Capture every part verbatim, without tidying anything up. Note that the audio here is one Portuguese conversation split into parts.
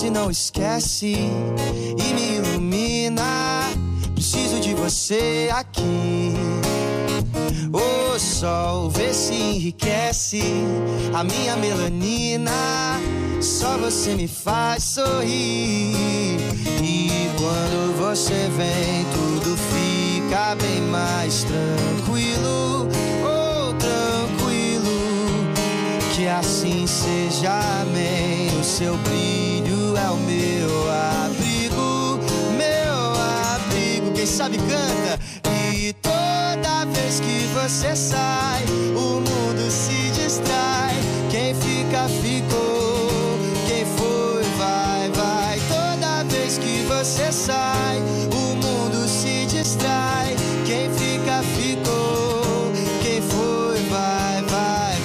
se não esquece e me ilumina. Preciso de você aqui. O sol vê se enriquece a minha melanina. Só você me faz sorrir. E quando você vem, tudo fica bem mais tranquilo. Oh, tranquilo. Que assim seja, amém. O seu brilho é o meu abrigo, meu abrigo. Quem sabe canta. E toda vez que você sai, o mundo se distrai. Quem fica, ficou. Quem foi, vai, vai. Toda vez que você sai, o mundo se distrai. Quem fica, ficou. Quem foi, vai, vai,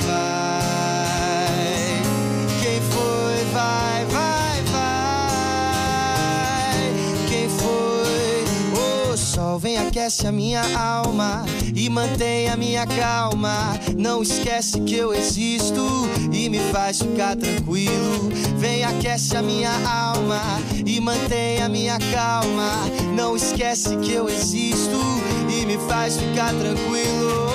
vai. Quem foi, vai, vai, vai. Quem foi? O sol vem, aquece a minha alma e mantém a minha calma. Não esquece que eu existo e me faz ficar tranquilo. Vem, aquece a minha alma e mantém a minha calma. Não esquece que eu existo e me faz ficar tranquilo.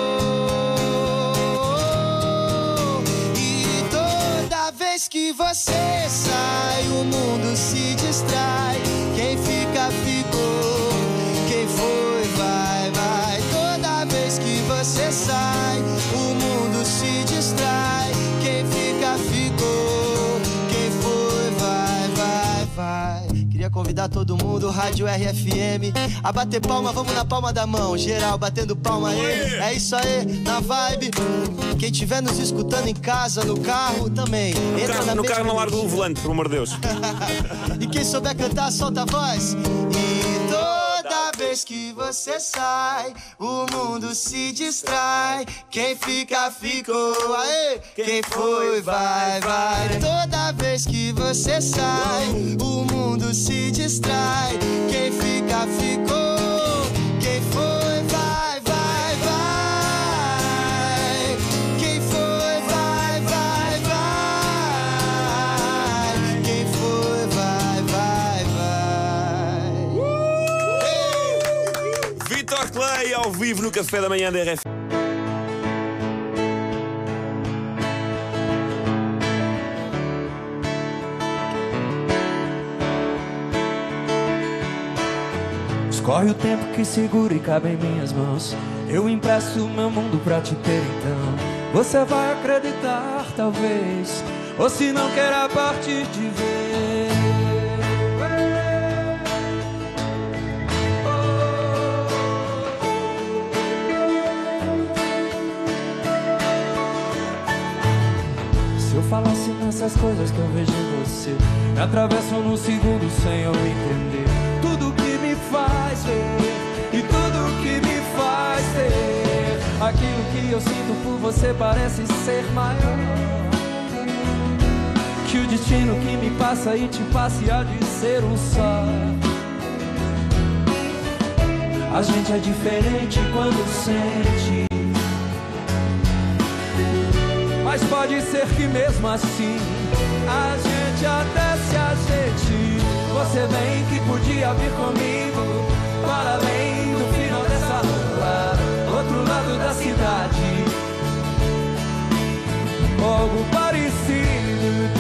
E toda vez que você sai, o mundo se distrai. Quem fica, ficou. Quem foi, vai, vai. Toda vez que você sai, o mundo se distrai. Quem fica, ficou. Quem foi, vai, vai, vai. Queria convidar todo mundo, Rádio R F M, a bater palma, vamos na palma da mão. Geral batendo palma aí. É isso aí, na vibe. Quem estiver nos escutando em casa, no carro também. No Entra carro, na no mesma carro não larga o energia. volante, pelo amor de Deus. E quem souber cantar, solta a voz. E toda vez que você sai, o mundo se distrai. Quem fica, ficou. Aê! Quem foi, vai, vai. Toda vez que você sai, o mundo se distrai. Quem fica, ficou. Quem foi, vai, vai, vai. Quem foi, vai, vai, vai. Quem foi, vai, vai, vai. Vitor Clay ao vivo no Café da Manhã da R F M. Corre o tempo que segura e cabe em minhas mãos. Eu empresto meu mundo pra te ter então. Você vai acreditar, talvez, ou se não quer a partir de ver. Se eu falasse nessas coisas que eu vejo em você, me atravessam num segundo sem eu entender. Tudo que me faz ver e tudo que me faz ter. Aquilo que eu sinto por você parece ser maior que o destino que me passa e te passa e há de ser um só. A gente é diferente quando sente, mas pode ser que mesmo assim a gente até se ajeite. Você vem que podia vir comigo para além do final dessa rua, outro lado da cidade, algo parecido.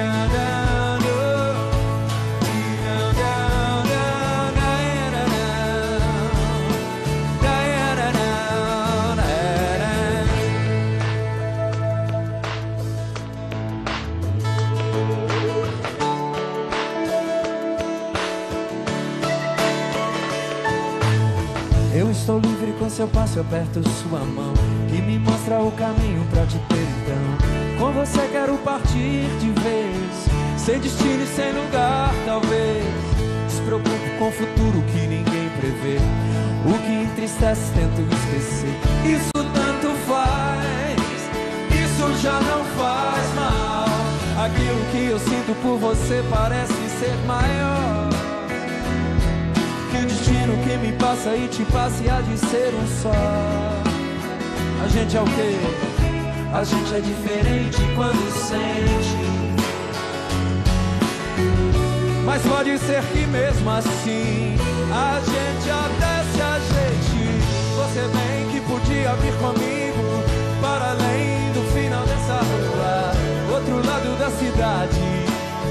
Eu estou livre com seu passo, eu aperto sua mão e me mostra o caminho pra te ter então. Com você quero partir de vez, sem destino e sem lugar talvez. Despreocupo com o futuro que ninguém prevê, o que entristece tento esquecer. Isso tanto faz, isso já não faz mal. Aquilo que eu sinto por você parece ser maior que o destino que me passa e te passa e há de ser um só. A gente é o quê? A gente é diferente quando sente, mas pode ser que mesmo assim a gente até se ajeite. Você bem que podia vir comigo para além do final dessa rua, outro lado da cidade.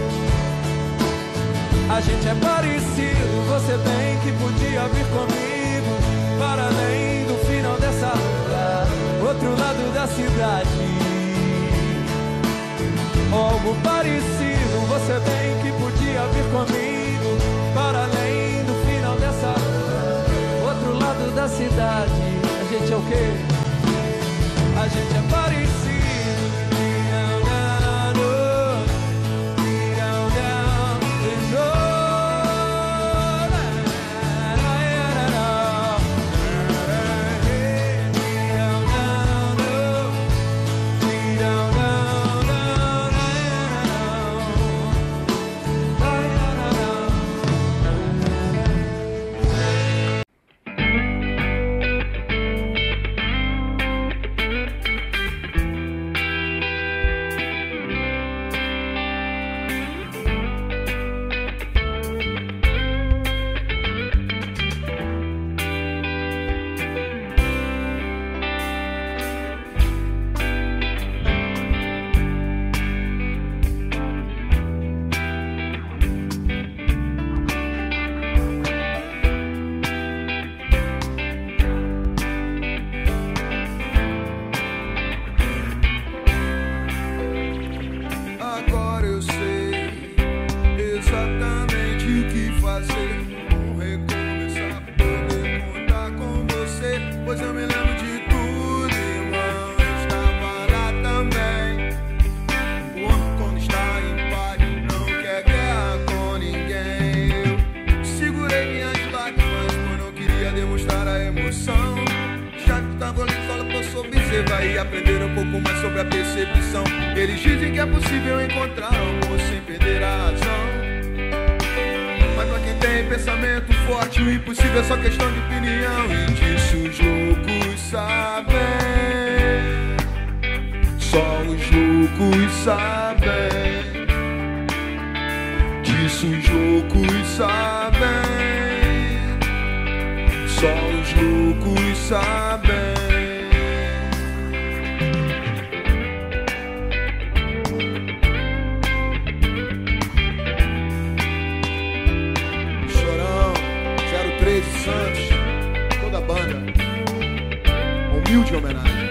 A gente é parecido, você bem que podia vir comigo para além do final dessa rua, outro lado da cidade. Algo parecido, você bem que podia vir comigo para além do final dessa rua, outro lado da cidade. A gente é o quê? A gente é parecido. E aprender um pouco mais sobre a percepção. Eles dizem que é possível encontrar amor sem perder a razão. Mas pra quem tem pensamento forte, o impossível é só questão de opinião. E disso os loucos sabem, só os loucos sabem. Disso os loucos sabem, só os loucos sabem. Santos, toda a banda, humilde homenagem.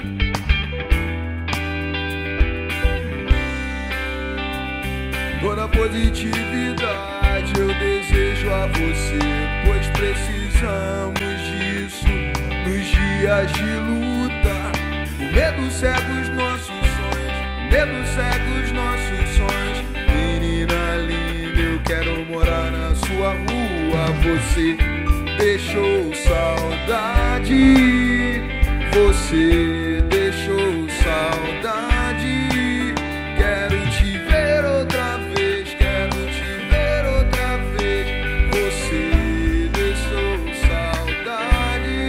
Toda positividade eu desejo a você, pois precisamos disso nos dias de luta. O medo cega os nossos sonhos, o medo cega os nossos sonhos. Menina linda, eu quero morar na sua rua. Você deixou saudade, você deixou saudade. Quero te ver outra vez, quero te ver outra vez. Você deixou saudade.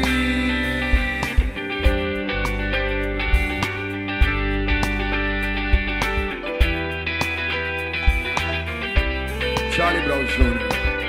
Charlie Brown Júnior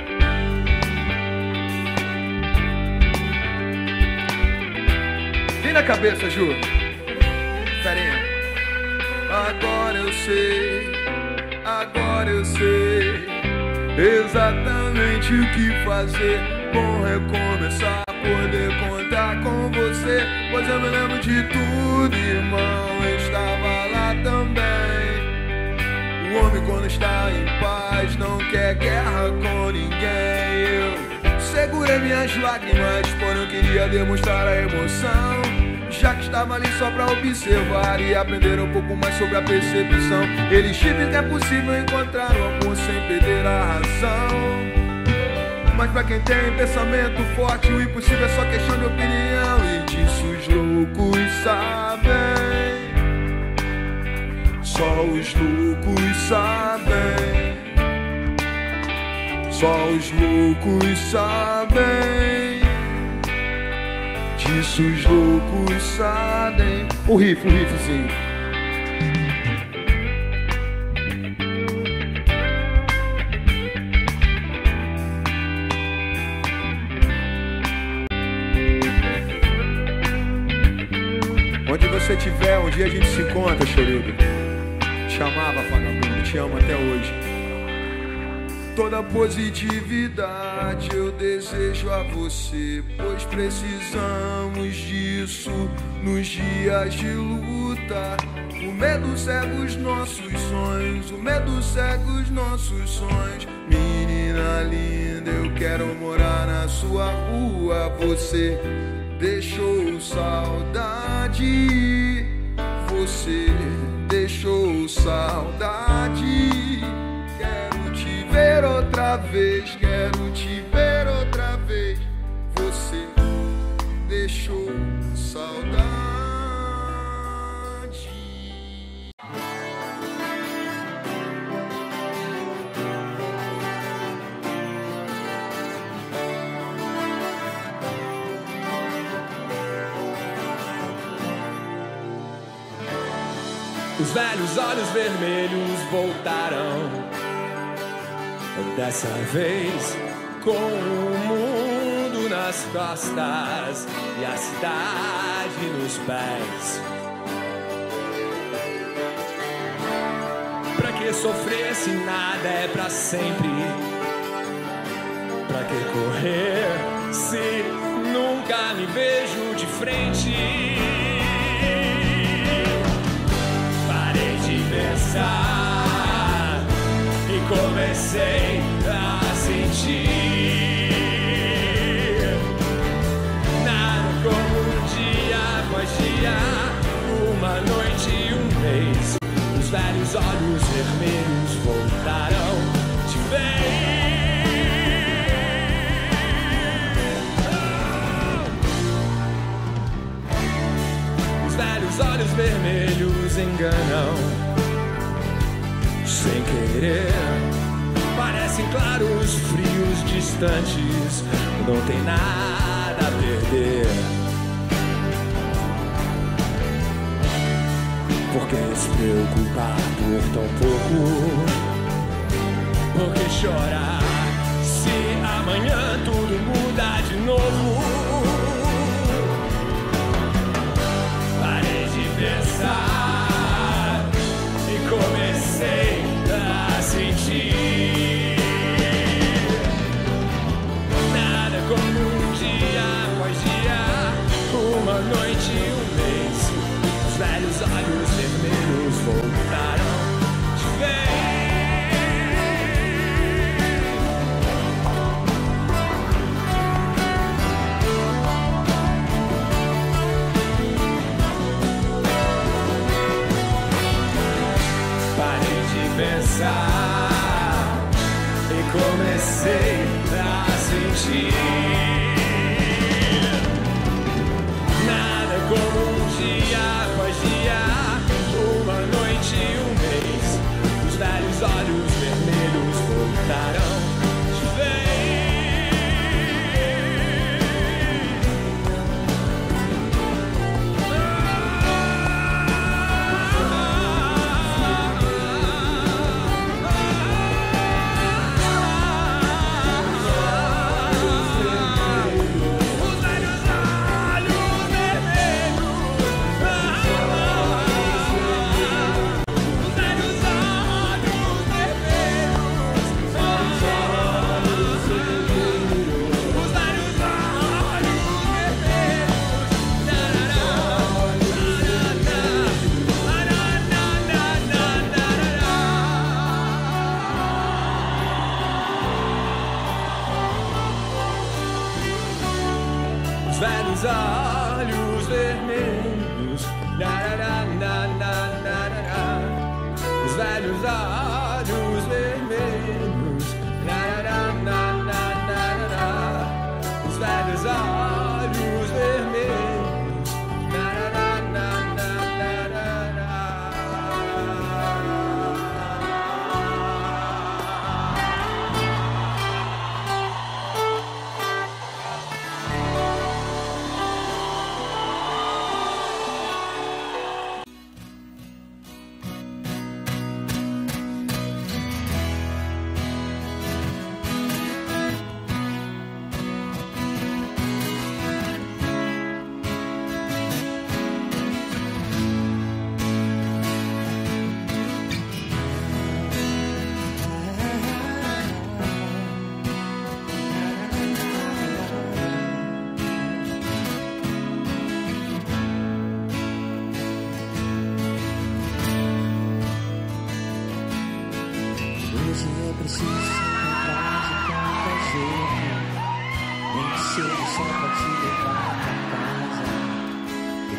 na cabeça, Ju. Ferinha. Agora eu sei, agora eu sei exatamente o que fazer. Bom recomeçar, poder contar com você. Pois eu me lembro de tudo, irmão, eu estava lá também. O homem quando está em paz não quer guerra com ninguém. Eu segurei minhas lágrimas, porém eu queria demonstrar a emoção. Já que estava ali só pra observar e aprender um pouco mais sobre a percepção. Eles dizem que é possível encontrar o amor sem perder a razão. Mas pra quem tem pensamento forte, o impossível é só questão de opinião. E disso os loucos sabem, só os loucos sabem, só os loucos sabem. Disso os loucos sabem. O riff, o riffzinho. você tiver, um dia a gente se encontra, Chorudo. Te amava, vagabundo, te amo até hoje. Toda positividade eu desejo a você, pois precisamos disso nos dias de luta. O medo cega os nossos sonhos, o medo cega os nossos sonhos. Menina linda, eu quero morar na sua rua. Você deixou saudade, você deixou saudade. Quero te ver outra vez, quero te ver outra vez. Você deixou saudade. Os velhos olhos vermelhos voltarão, dessa vez com o mundo nas costas e a cidade nos pés. Pra que sofrer se nada é pra sempre? Pra que correr se nunca me vejo de frente? Pensar e comecei a sentir nada como um dia após dia, uma noite e um mês. Os velhos olhos vermelhos voltarão de vez. Os velhos olhos vermelhos enganam sem querer, parecem claros, frios, distantes, não tem nada a perder. Por que se preocupar por tão pouco? Por que chorar se amanhã tudo muda de novo? Parei de pensar e comecei a sentir nada como um dia após dia, uma noite e um mês. Os velhos olhos vermelhos voltaram de pensar e comecei a sentir nada como um dia após dia, uma noite e um mês. Os velhos olhos vermelhos voltarão de velhos olhos vermelhos, os velhos olhos vermelhos, os velhos olhos vermelhos,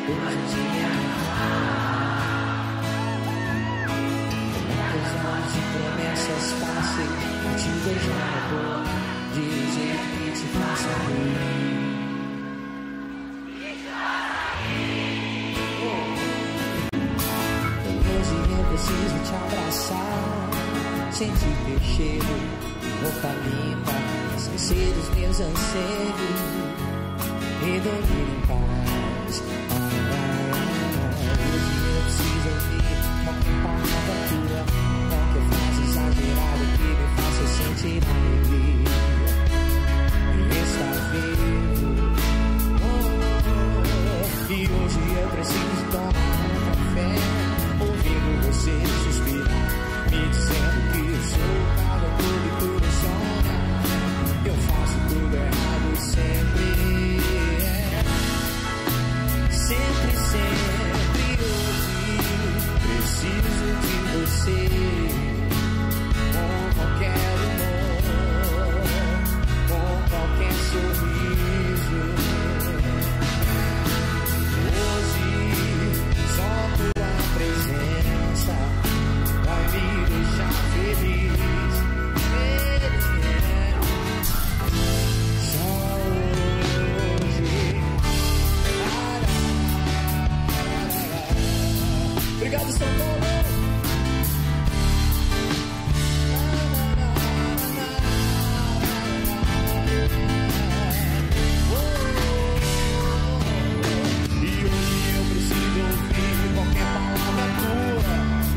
hoje em dia. Muitos anos de promessas passei a te beijar na boca, dizer que te faço bem. Hoje eu preciso te abraçar, sentir teu cheiro, roupa limpa, esquecer dos meus anseios e dormir em paz. Ah, ah, ah. Hoje eu preciso ouvir qualquer palavra tua, qualquer frase exagerada que me faça sentir alegria e estar vivo. Oh, oh. E hoje eu preciso tomar um café, ouvindo você suspirar, me dizendo que eu sou o cara tudo e tudo sonha. Eu faço tudo errado sempre, é. Sempre, sempre. Hoje preciso de você, com qualquer humor, com qualquer sorriso. Hoje só tua presença vai me deixar feliz. Obrigado, São Paulo. E hoje eu preciso ouvir qualquer palavra tua.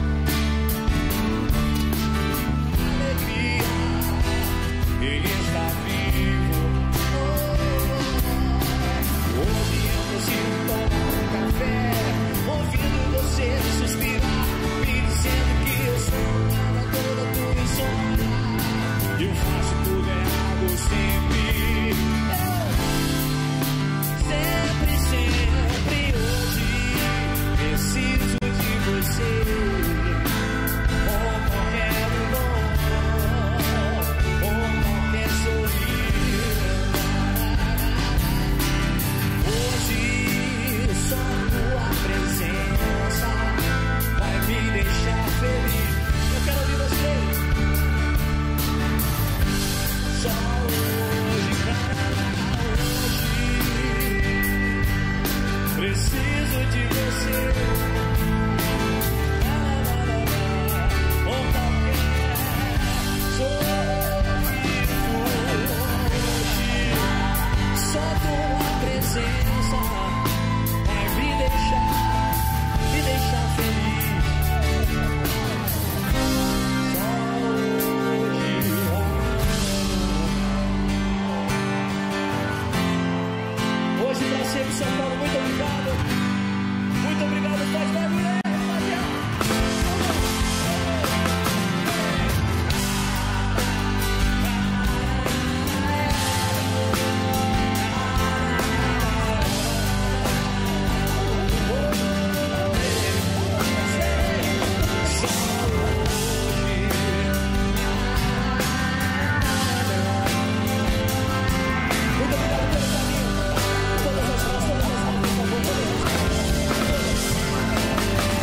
Alegria, ele está vivo. Hoje eu preciso tomar um café, ouvindo você suspirar, me dizendo que eu sou nada toda tua insônia. Eu faço tudo errado sempre, sempre, sempre. Hoje preciso de você, com qualquer humor, com qualquer sorriso. Hoje só tua presença vai me deixar feliz. Eu quero ouvir você. Só hoje, hoje preciso de você. Com qualquer sorriso. Hoje só tua presença vai me deixar, me deixar feliz. Só hoje. Hoje pra sempre, São Paulo, muito obrigado. Muito obrigado, pode barulho, rapaziada. Muito obrigado pelo carinho. Todas as mãos, todas as mãos, por favor, todas as mãos.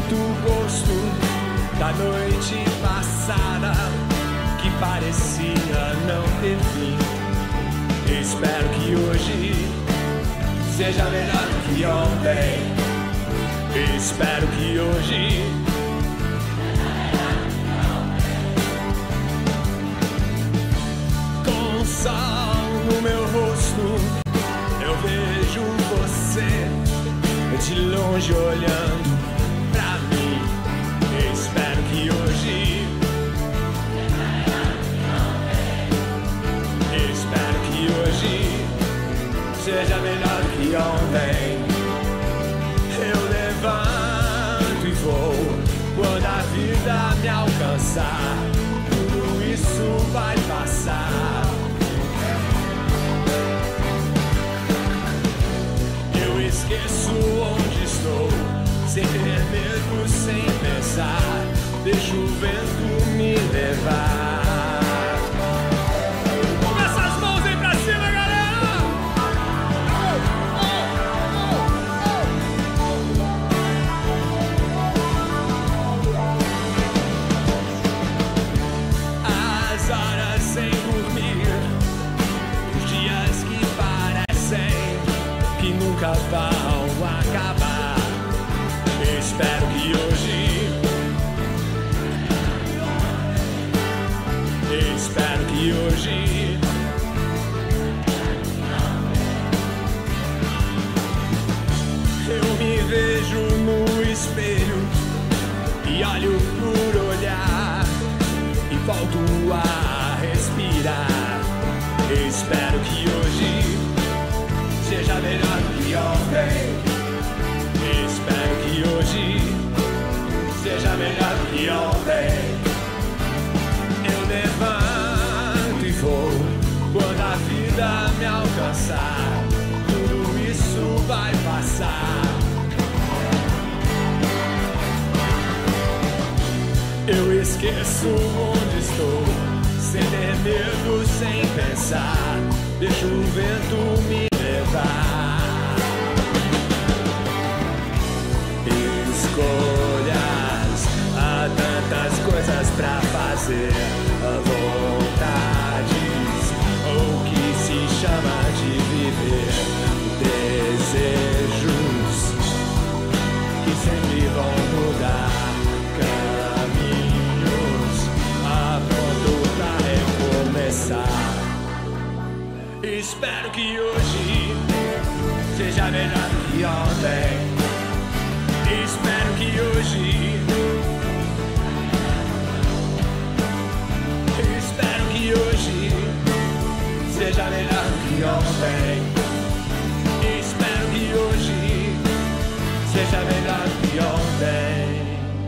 sinto o gosto da noite passada, que parecia não ter fim. Espero que hoje seja melhor que ontem. Espero que hoje com sol no meu rosto eu vejo você de longe olhando pra mim. Espero que hoje Espero que hoje seja melhor que ontem. Eu levanto e vou quando a vida me alcançar. Tudo isso vai passar. Eu esqueço onde estou, sem ter medo, sem pensar. Deixo o vento me levar. Nunca vão acabar. Espero que hoje Espero que hoje eu me vejo no espelho e olho por olhar e volto a respirar. Espero que hoje seja melhor que ontem. Espero que hoje seja melhor que ontem. Eu levanto e vou quando a vida me alcançar. Tudo isso vai passar. Eu esqueço onde estou, sem ter medo, sem pensar. Deixo o vento me levar. Escolhas, há tantas coisas pra fazer. Vontades, ou que se chama de viver. Desejos que sempre vão mudar. Caminhos a ponto pra recomeçar. Espero que hoje seja melhor que ontem. Espero que hoje Espero que hoje seja melhor que ontem. Espero que hoje seja melhor que ontem.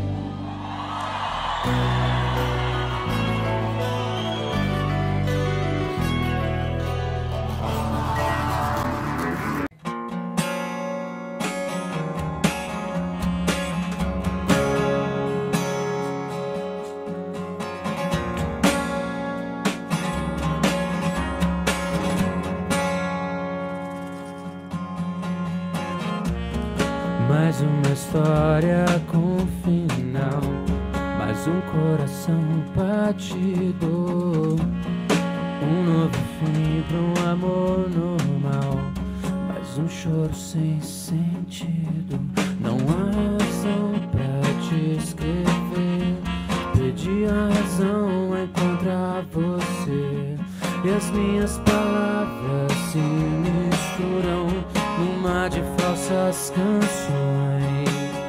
Mais uma história com final, mais um coração batido, um novo fim pra um amor normal, mais um choro sem sentido. Não há razão pra te escrever, perdi a razão a encontrar você, e as minhas palavras se misturam num mar de falsas canções.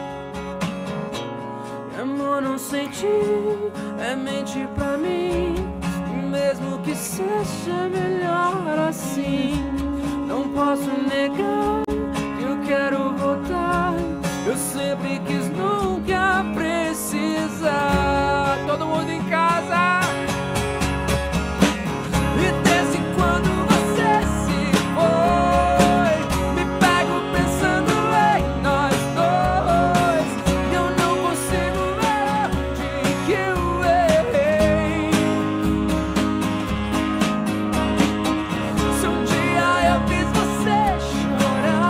Amor, não senti, é mentir pra mim, mesmo que seja melhor assim. Não posso negar que eu quero voltar, eu sempre quis, nunca precisar. Todo mundo em casa. E desde quando você se foi, me pego pensando em nós dois. Eu não consigo ver onde que eu errei. Se um dia eu fiz você chorar,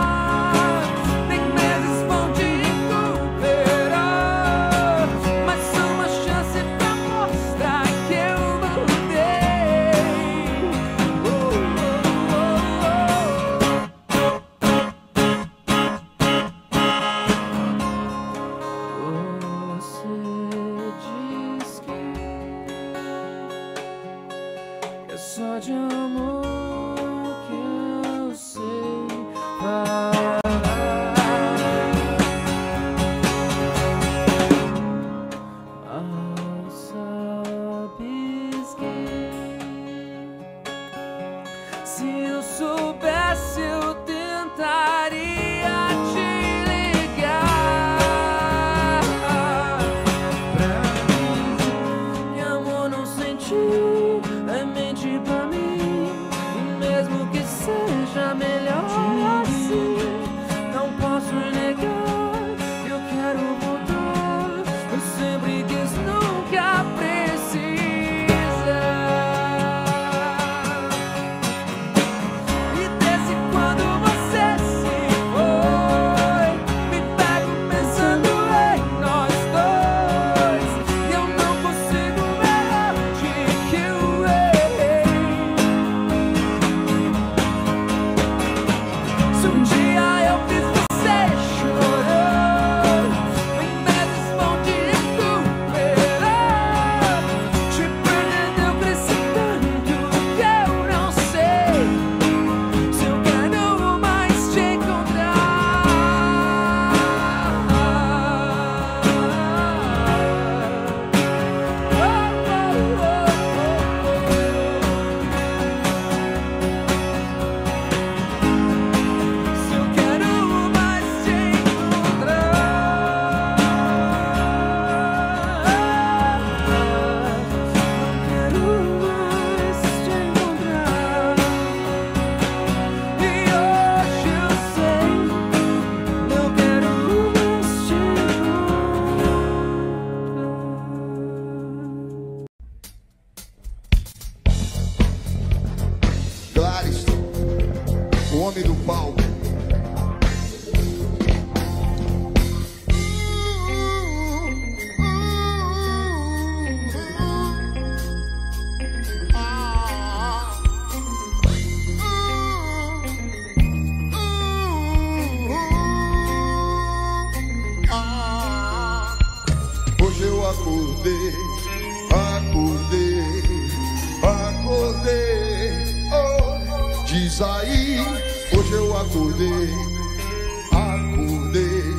acordei, acordei, acordei. Oh, diz aí, hoje eu acordei, acordei,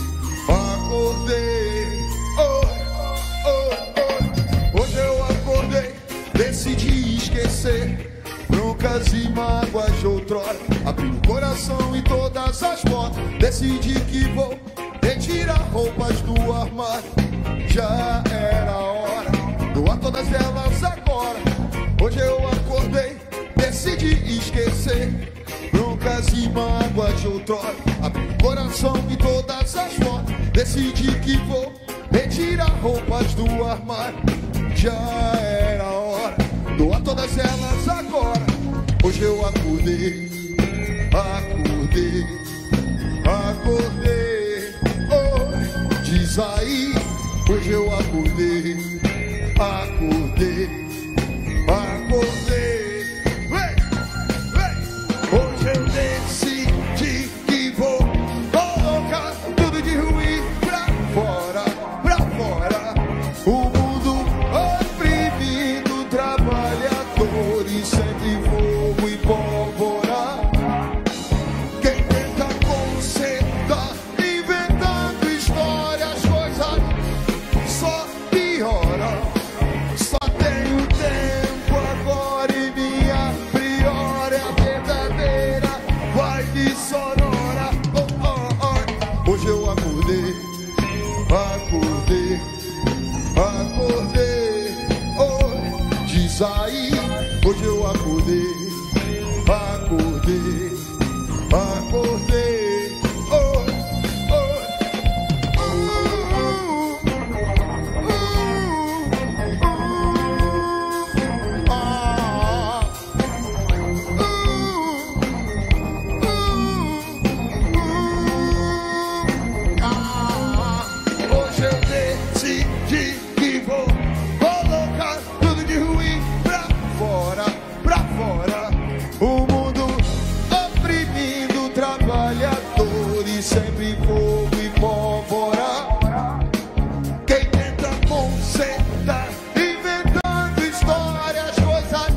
acordei. Oh, oh, oh. Hoje eu acordei, decidi esquecer broncas e mágoas de outrora. Abri o coração e todas as portas. Decidi que vou retirar roupas do armário. Já era hora, doar todas elas agora. Hoje eu acordei, decidi esquecer broncas e mágoas de outrora. Abri o coração e todas as portas. Decidi que vou retirar roupas do armário. Já era hora, doar todas elas agora. Hoje eu acordei, acordei, acordei. Oh, diz aí, hoje eu acordei, acordei, acordei. Vem, vem. Hoje eu decidi que vou colocar tudo de ruim pra fora, pra fora. O mundo oprimindo trabalhadores, sempre fogo e pólvora. Quem tenta consertar, inventando histórias, coisas só piora. Só tenho tempo agora e minha prior é a verdadeira vibe sonora. Oh, oh, oh. Hoje eu acordei, acordei, acordei. Oh, diz aí, hoje eu acordei, acordei, acordei. Oh, oh. Uh, uh, uh, ah. Uh, uh, ah. Hoje eu decidi que vou colocar tudo de ruim pra fora, pra fora. O mundo oprimindo trabalhadores, sempre fogo e pólvora. Quem tenta consertar, inventando histórias, coisas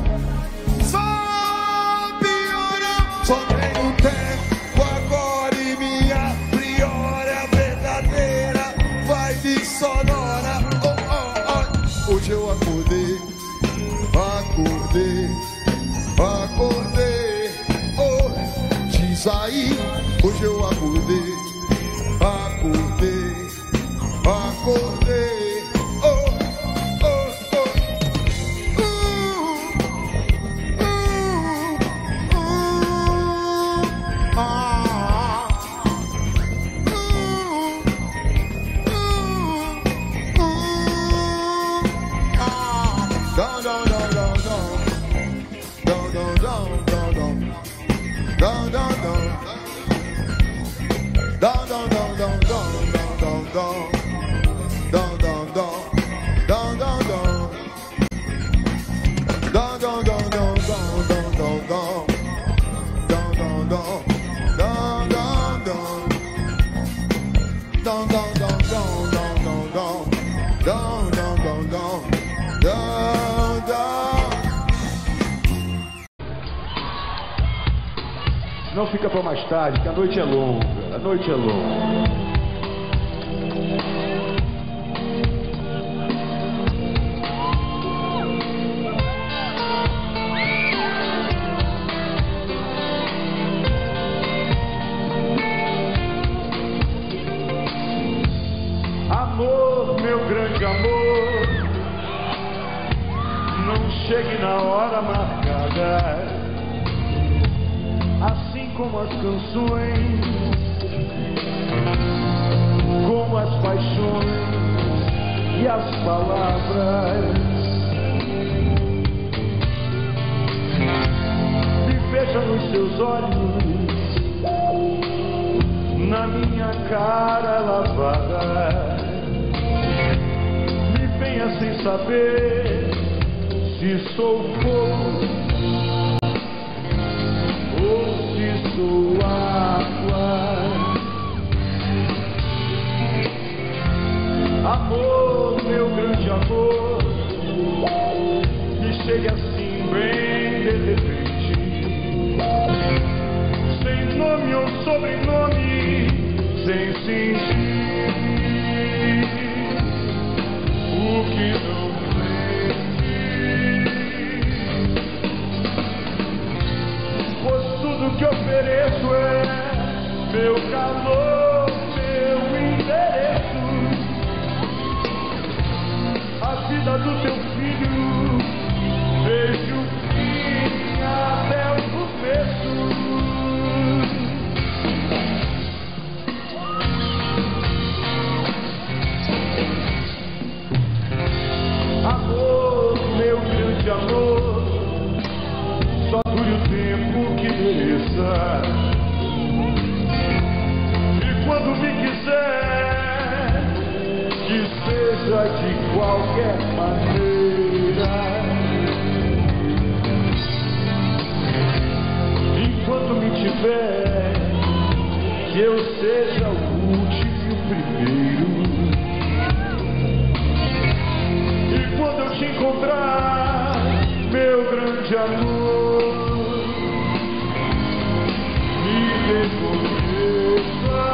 só piora. Só tenho tempo agora e minha prior é a verdadeira vibe sonora. Oh, oh, oh. Hoje eu acordei, acordei, acordei. Oh, diz aí, hoje eu acordei, acordei, acordei. Oh, oh, oh. Uh, uh, uh, ah. Uh, uh, uh, ah. Down, down, down, down, down. Down, down, down, down, down. Down, down, down. Down, down, down, down, down, down, down. Down, down, down. Down, down, down. Down, down, down, down, down, down, down. Down, down, down. Down, down, down. Down, down, down, down, down, down, down. Down, down, down, down. Down, down. Não fica para mais tarde, que a noite é longa, a noite é longa. Amor, meu grande amor, não chegue na hora marcada. Assim como as canções, como as paixões e as palavras. Me veja nos seus olhos, na minha cara lavada. Me venha sem saber se sou fogo ou se sou água. Amor, meu grande sem sentir o que não senti, pois tudo que ofereço é meu calor, meu endereço, a vida do teu filho, desde o fim até o começo. Amor, meu grande amor, só dure o tempo que mereça. E quando me quiser, que seja de qualquer maneira. Enquanto me tiver, que eu seja o último e o primeiro. E quando eu te encontrar, meu grande amor, me reconheça,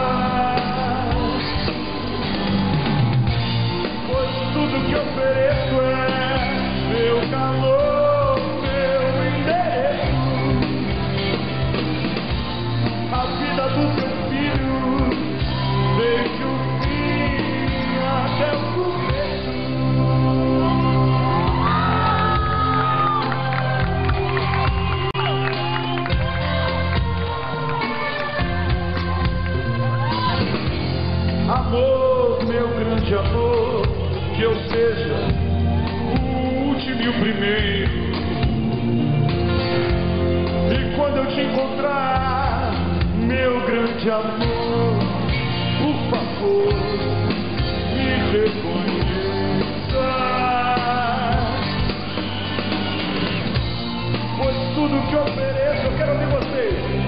pois tudo que ofereço é meu calor, meu endereço, a vida do teu filho, desde o fim até o começo. Amor, meu grande amor, que eu seja o último e o primeiro. E quando eu te encontrar, meu grande amor, por favor, me reconheça, pois tudo que ofereço, eu quero ouvir vocês.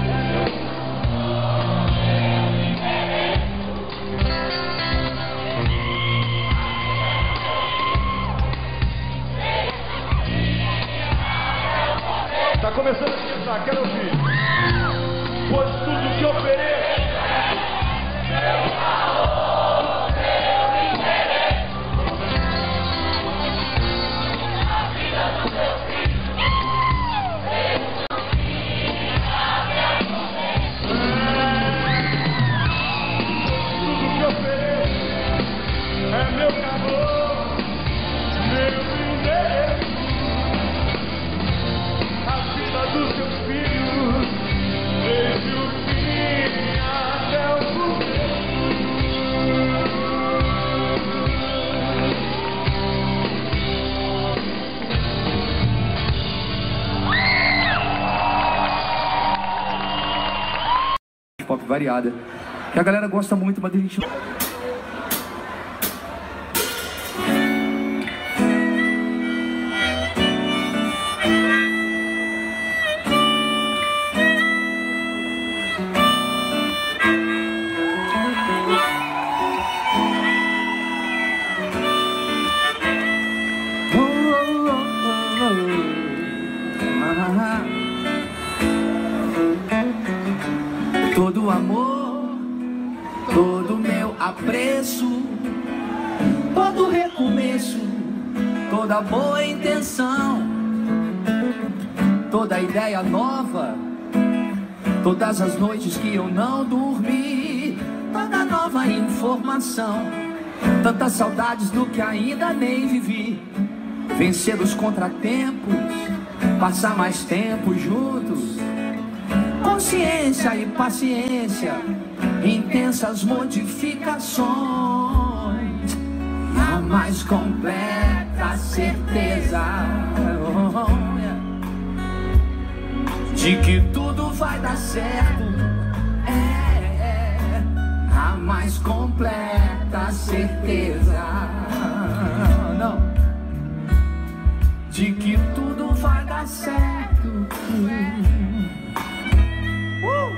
Tá começando a esquentar, quero ouvir. Pois tudo que ofereço, meu valor, meu interesse, a vida do teu filho, desde o fim até o começo. Tudo que ofereço é meu calor, meu interesse, dos teus filhos, desde o fim até o começo. Pop variada, que a galera gosta muito, mas a gente não... Todo amor, todo meu apreço, todo recomeço, toda boa intenção, toda ideia nova, todas as noites que eu não dormi, toda nova informação, tantas saudades do que ainda nem vivi, vencer os contratempos, passar mais tempo juntos, consciência e paciência, intensas modificações, a mais completa certeza de que tudo vai dar certo. É, é a mais completa certeza, não, de que tudo vai dar certo. Uh!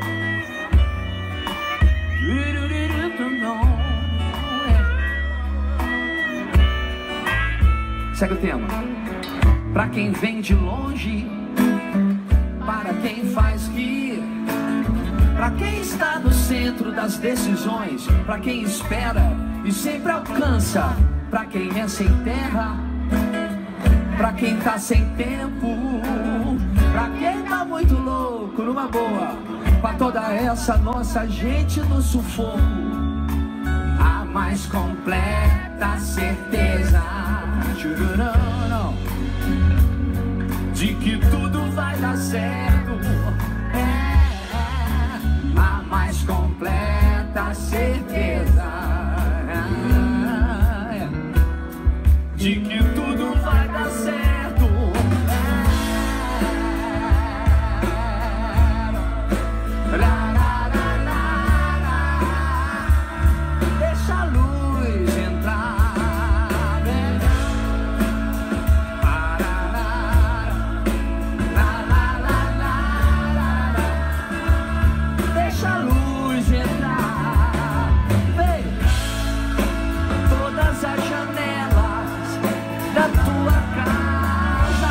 Segue o tema. Pra quem vem de longe, para quem faz rir, Pra quem está no centro das decisões, pra quem espera e sempre alcança, pra quem é sem terra, pra quem tá sem tempo, pra quem tá muito louco, numa boa, pra toda essa nossa gente no sufoco, a mais completa certeza de que tudo vai dar certo. É a mais completa certeza de que tudo vai dar certo. Deixa a luz entrar. Deixa a luz entrar. Vem. Todas as janelas da tua casa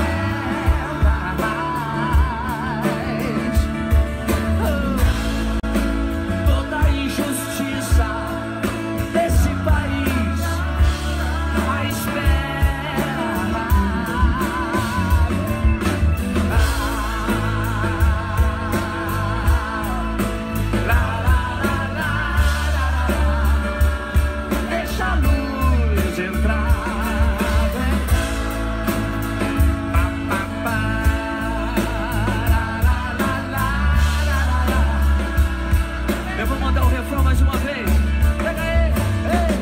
abertas, toda a injustiça desse país à espera. Deixa a luz entrar. Eu vou mandar o refrão mais uma vez. Pega aí. Ei.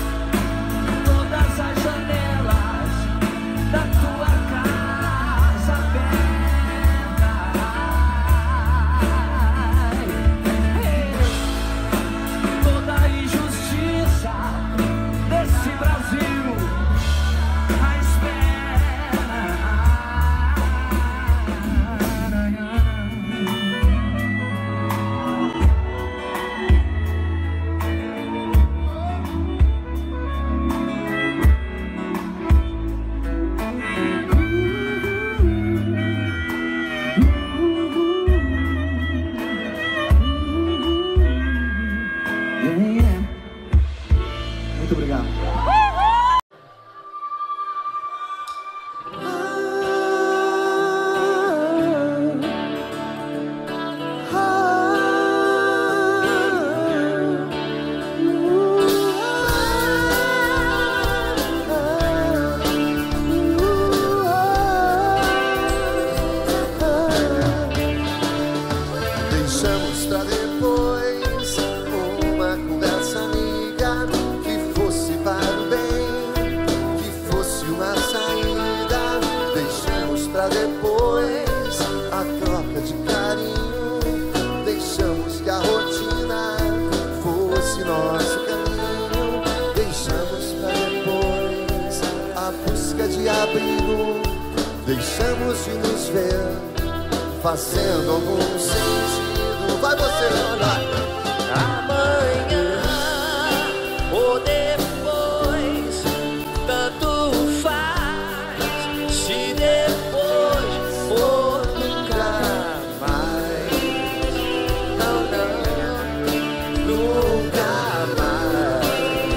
Todas as janelas da tua casa abertas, toda a injustiça desse Brasil à espera. Muito obrigado. Deixamos pra depois uma conversa amiga que fosse para o bem, que fosse uma saída. Deixamos pra depois a troca de carinho. Deixamos que a rotina fosse nosso caminho. Deixamos pra depois a busca de abrigo. Deixamos de nos ver fazendo algum sentido. Vai você, Leonardo. Amanhã ou depois, tanto faz. Se depois for nunca mais. Não, não, nunca mais.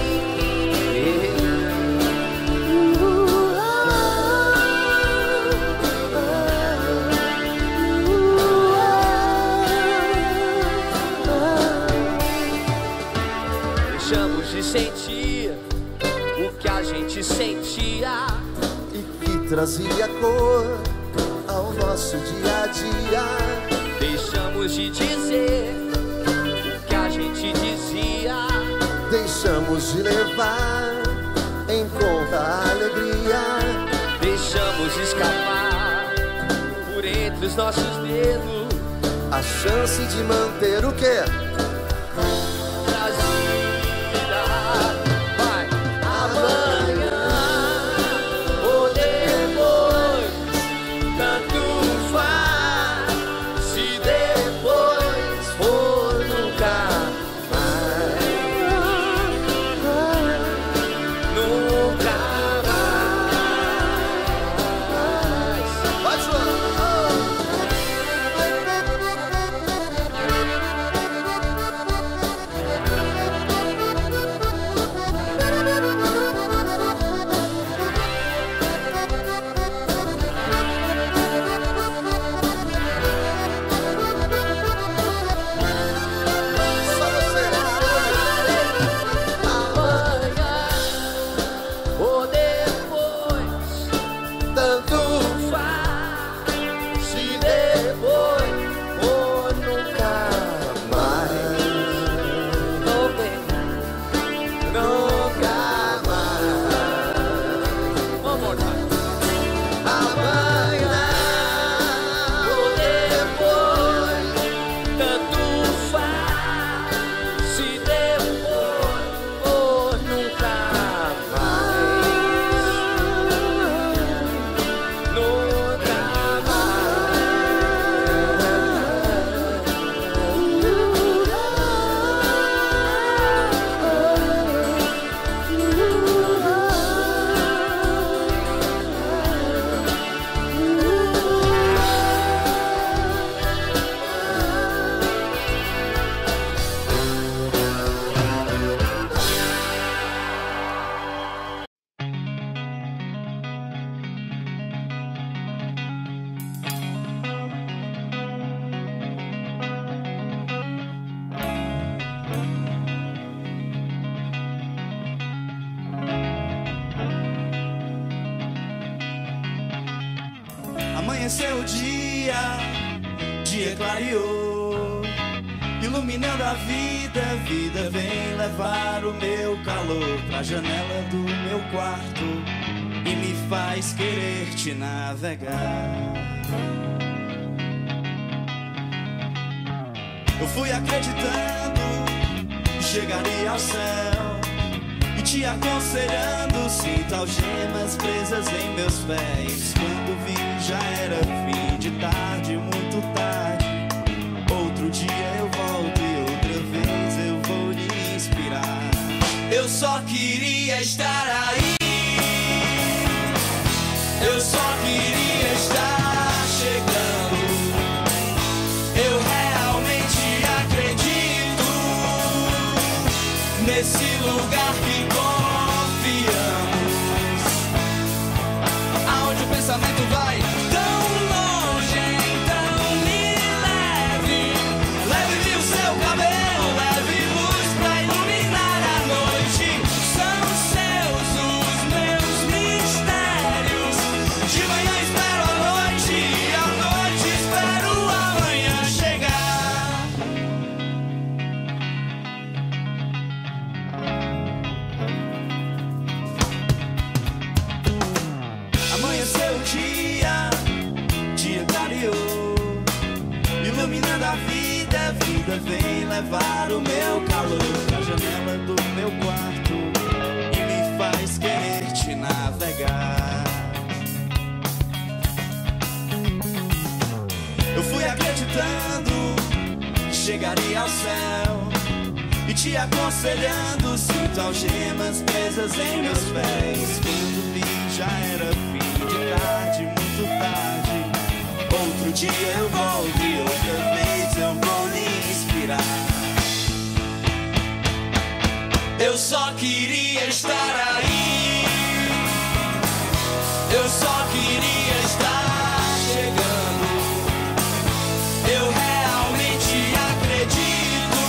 Deixamos de sentir o que a gente sentia E que trazia cor ao nosso dia a dia. Deixamos de dizer o que a gente dizia. Deixamos de levar em conta a alegria. Deixamos escapar por entre os nossos dedos A chance de manter o quê? trazida. Vai. Amanhã ou depois, tanto faz. Se depois for nunca mais. Nunca mais. Vai, João! Amanheceu o dia, dia clareou, iluminando a vida. Vida vem levar o meu calor pra janela do meu quarto e me faz querer te navegar. Eu fui acreditando que chegaria ao céu e te aconselhando, sinto algemas presas em meus pés. Quando vi já era fim de tarde, muito tarde. Outro dia eu volto e outra vez eu vou lhe inspirar. Eu só queria estar aí, eu só queria estar chegando. Eu realmente acredito nesse lugar que confiamos, aonde o pensamento vai tão longe. Então me leve, leve-me o seu cabelo, leve luz pra iluminar a noite. São seus os meus mistérios. De manhã espero a noite, e à noite espero amanhã chegar. Amanheceu o dia, dia clareou, iluminando a vida. Vida vem levar o meu calor pra janela do meu quarto e me faz querer te navegar. Eu fui acreditando que chegaria ao céu e te aconselhando, sinto algemas presas em meus pés. Quando vi já era fim de tarde, muito tarde. Outro dia eu volto e outra vez eu vou lhe inspirar. Eu só queria estar aí, eu só queria estar chegando. Eu realmente acredito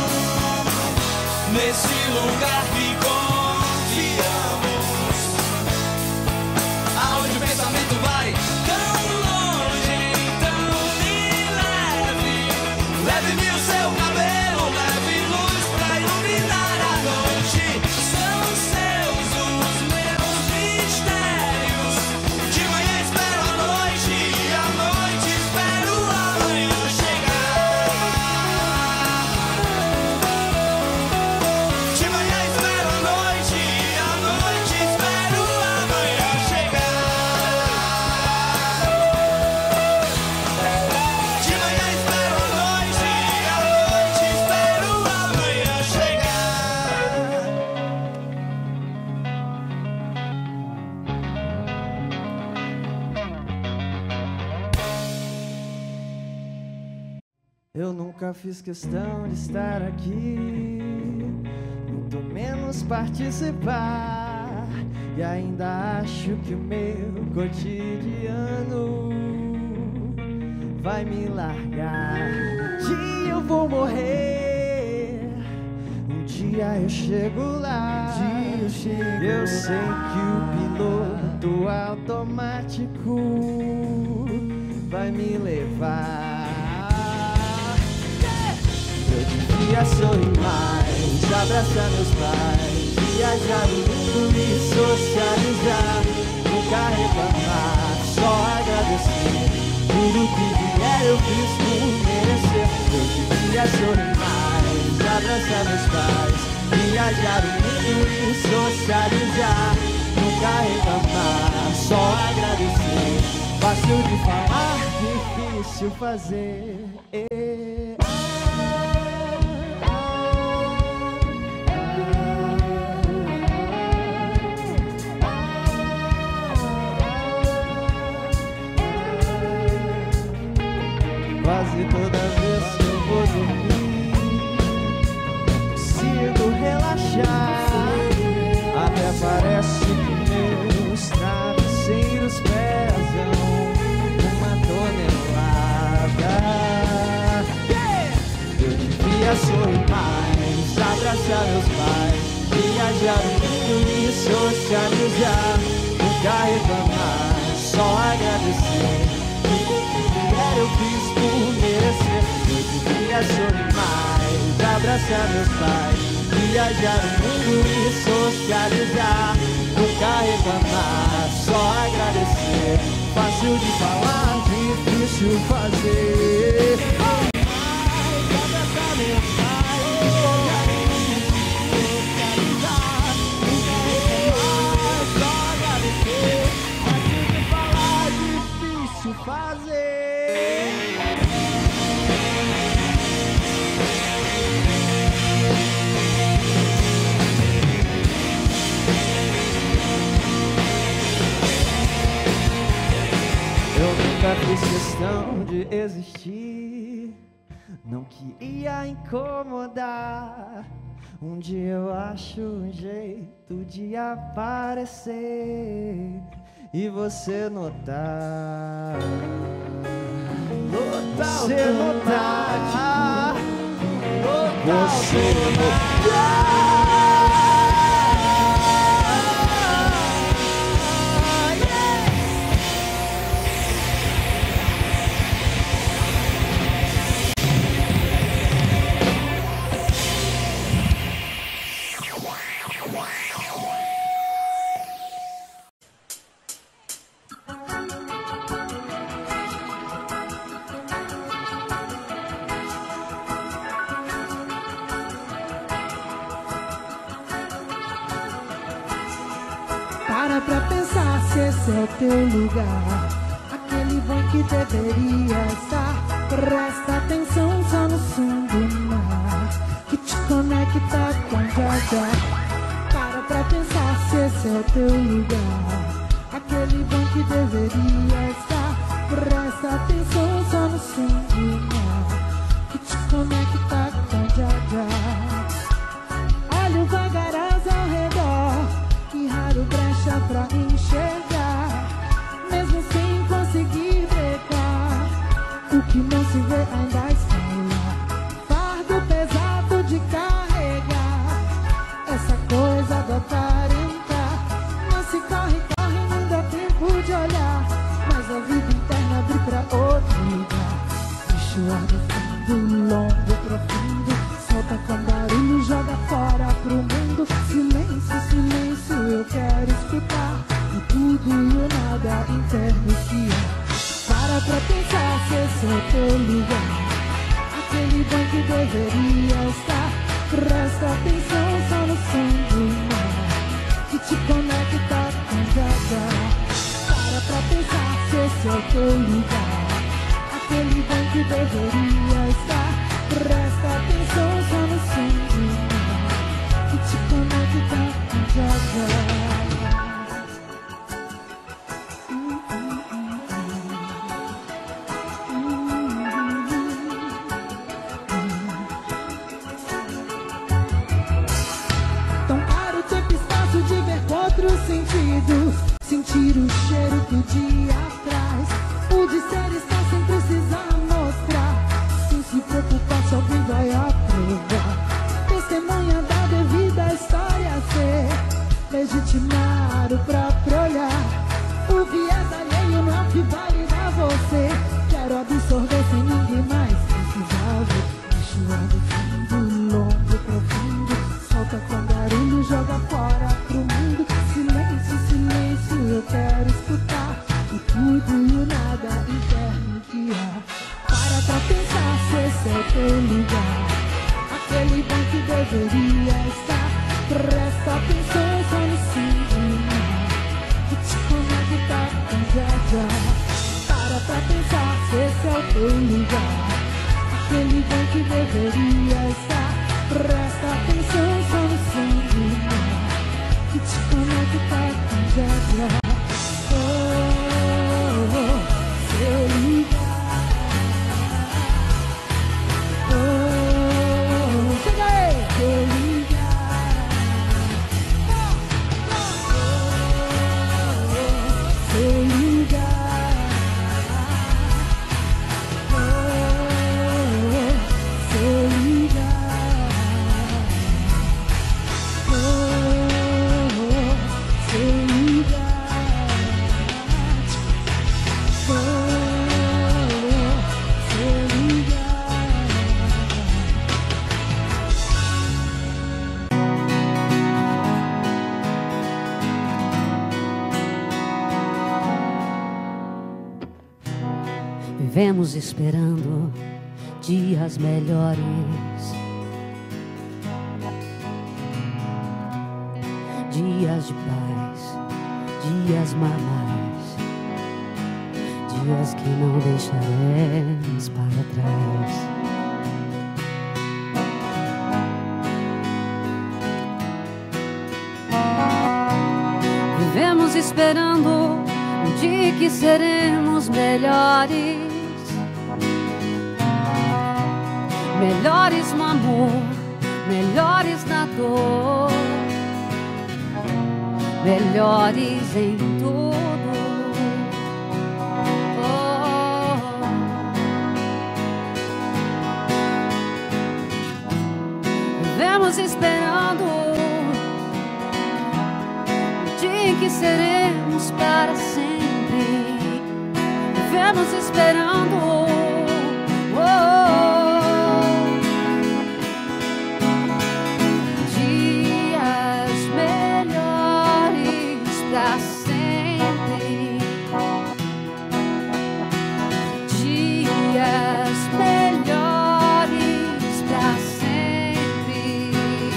nesse lugar que confiamos, aonde o pensamento vai tão longe. Então me leve, leve-me o seu cabelo, leve luz pra iluminar a noite. São seus os meus mistérios. De manhã espero a noite, e à noite espero amanhã chegar. De manhã espero a noite, e à noite espero amanhã chegar. De manhã espero a noite, e à noite espero amanhã chegar. Eu nunca fiz questão de estar aqui, muito menos participar. E ainda acho que o meu cotidiano vai me largar. Um dia eu vou morrer, um dia eu chego lá. Um dia eu chego eu sei que o piloto automático vai me levar. Eu devia sorrir mais, abraçar meus pais, viajar o mundo e socializar. Nunca reclamar, só agradecer. Tudo que vier eu fiz por merecer. Eu devia sorrir mais, abraçar meus pais, viajar o mundo e socializar. Nunca reclamar, só agradecer. Fácil de falar, difícil fazer. Quase toda vez que eu vou dormir, consigo relaxar. Até parece que meus travesseiros pesam uma tonelada. Eu devia sorrir mais, abraçar meus pais, viajar o mundo e socializar. Nunca reclamar, só agradecer. eu fiz por merecer. Eu devia sorrir mais, abraçar meus pais, viajar o mundo e socializar. Nunca reclamar, só agradecer. Fácil de falar, difícil fazer. Mais, abraçar meus pais, viajar o mundo e socializar. Nunca reclamar, só agradecer. Fácil de falar, difícil fazer. Nunca fiz questão de existir, não queria incomodar. Um dia eu acho um jeito de aparecer e você notar, você notar, você notar. Para pra pensar se esse é o teu lugar, aquele bom que deveria estar. Presta atenção só no som do mar, que te conecta com Jaja. Para pra pensar se esse é o teu lugar, aquele bom que deveria estar. Presta atenção só no som do mar, que te conecta com Jaja. Olha o vagaroso ao redor, que raro brecha pra enxergar, mesmo sem conseguir brecar. O que não se vê ainda está lá, fardo pesado de carregar. Essa coisa do aparentar, não se corre, corre, não dá tempo de olhar. Mas a vida interna abre pra outro lugar. Deixa do fundo, longo, profundo, solta com barulho, joga fora pro mundo. Silêncio, silêncio, eu quero escutar o tudo e o nada interno que é. Para pra pensar se esse é o teu lugar, aquele bom que deveria estar. Presta atenção só no som do mar, que te conecta com Jaja. Para pra pensar se esse é o teu lugar, aquele bom que deveria estar. Presta atenção só no som do mar, que te conecta com Jaja. Tão caro tempo e espaço de ver com outros sentidos, sentir o cheiro do dia atrás, o de ser estar sem precisar mostrar, sem se preocupar se alguém vai aprovar. Testemunha da devida história ser, legitimar o próprio olhar. O viés alheio não é o que vale dar você. Quero absorver sem ninguém mais precisar ver. Deixa do fundo, longo, profundo, solta com barulho, joga fora pro mundo. Silêncio, silêncio, eu quero escutar o tudo e o nada interno. Vivemos esperando dias melhores, dias de paz, dias normais, dias que não deixaremos para trás. Vivemos esperando um dia que seremos melhores, melhores no amor, melhores na dor, melhores em tudo. Oh. Vivemos esperando o dia em que seremos para sempre. Vivemos esperando oh. Pra sempre, dias melhores pra sempre.